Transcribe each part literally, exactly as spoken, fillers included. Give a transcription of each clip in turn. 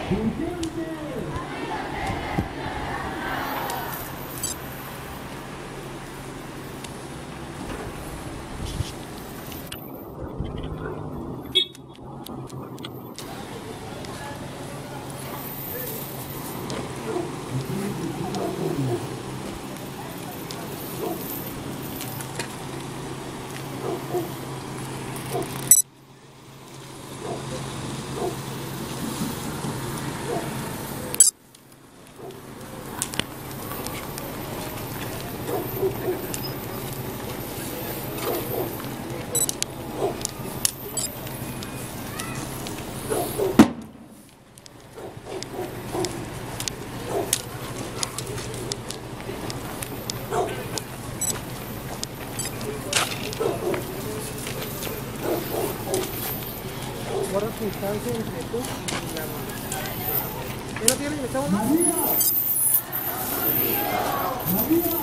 Guarda tu distancia entre tú y la mano. ¿Qué no tienen? ¿Me estamos dando? ¡María! ¡María!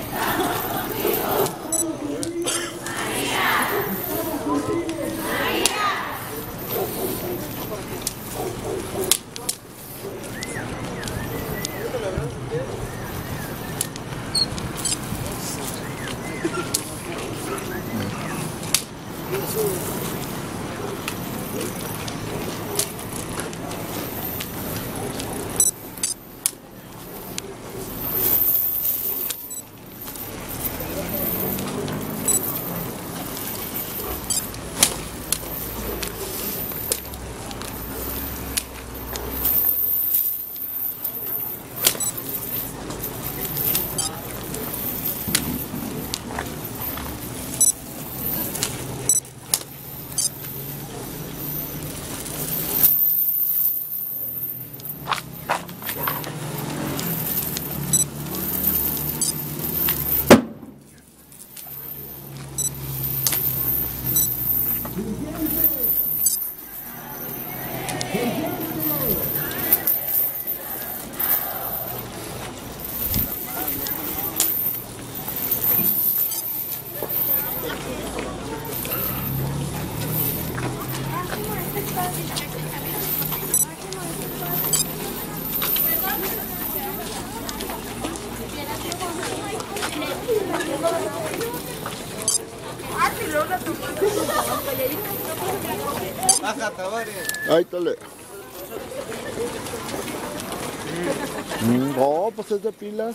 Ahí está. No, pues es de pilas.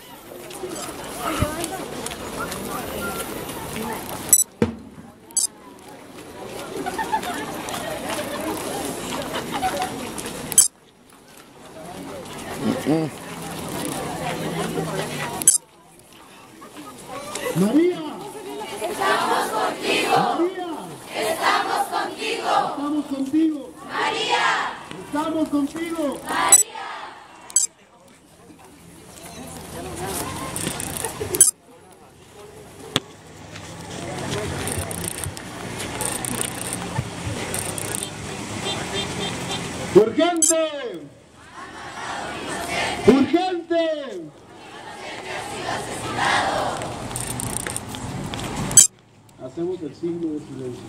Mm-mm. María, estamos contigo. María, Estamos contigo. estamos contigo. María. Estamos contigo. María. ¡Urgente! ¡Urgente! Hacemos el signo de silencio.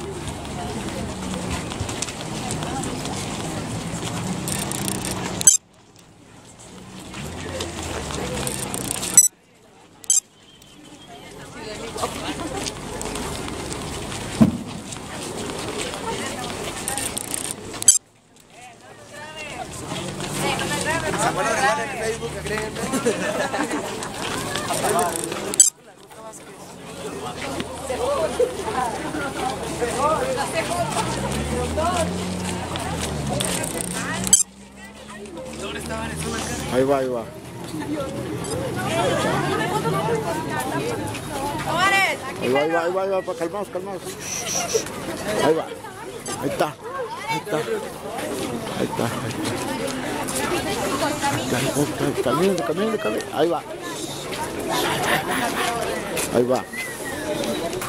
Ahí va, ahí va. Ahí va, ahí va, ahí va, ahí va, para calmaos, calmaos. Ahí va. Ahí está. Ahí está. Ahí está, ahí está. Ahí está, camine, camine, camine. Ahí va. Ahí va.